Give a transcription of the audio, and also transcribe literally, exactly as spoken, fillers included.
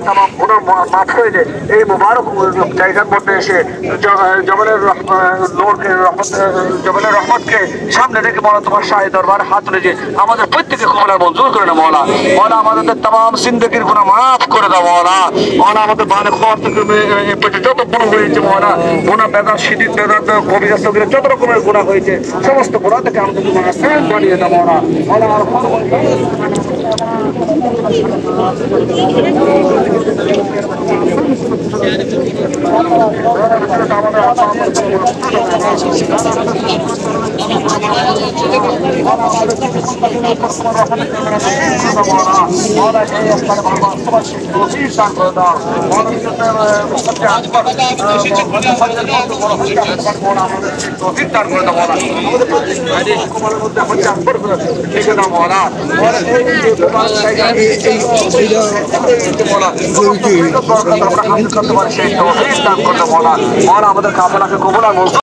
তামাম গুনাহ মাফ হয়ে যায় এই মুবারক জায়গার মধ্যে এসে জবলের নূরকে রহমত জবলের রহমতকে সামনে রেখে মওলা তোমার শাহী দরবারে হাত তুলে যে আমাদের প্রত্যেককে কবুল মঞ্জুর করে না মওলা। মওলা আমাদের তামাম জিন্দেগির গুনাহ মাফ করে দাও মওলা। মওলা আমাদের বানে খোয়ার থেকে পেটে যত গুনাহ হয়েছে মওলা, গুনাহ বেদাত শিরিক বেদাত কবিরা সগীরা যত রকমের গুনাহ হয়েছে সমস্ত গুনাহ থেকে আমাদের তোমার আসান বানিয়ে দাও মওলা। মওলা আর আমাদের কাপড়াকে কবুল আর